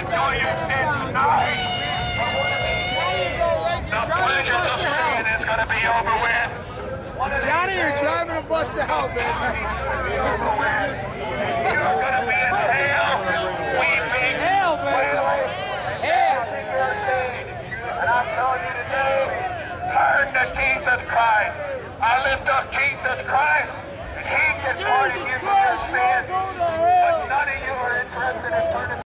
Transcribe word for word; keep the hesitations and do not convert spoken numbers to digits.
enjoy your sin tonight. The pleasures of sin is going to be over with. Johnny, you're driving a bus to hell, baby. You're going to be in hell, weeping, Hell, baby. Hell. And I'm telling you today, turn to Jesus Christ. I lift up Jesus Christ, and He can pardon your